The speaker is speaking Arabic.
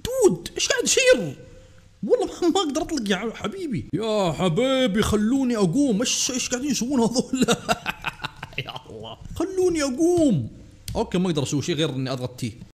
دود ايش قاعد يصير؟ والله ما اقدر اطلق يا حبيبي. يا حبيبي خلوني اقوم. ايش قاعدين يسوون هذول؟ يا الله خلوني اقوم. اوكي ما اقدر اسوي شيء غير اني اضغط تي.